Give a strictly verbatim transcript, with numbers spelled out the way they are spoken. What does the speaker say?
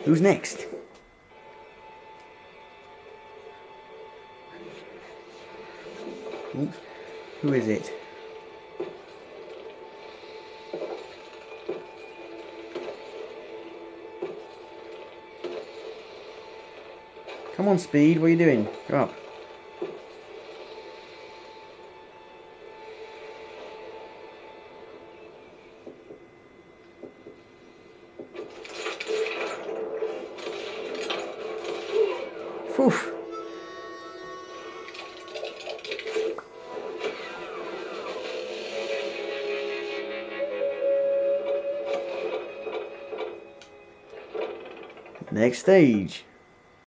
Who's next? Oops. Who is it? Come on, Speed, what are you doing? Go up. Phew. Next stage.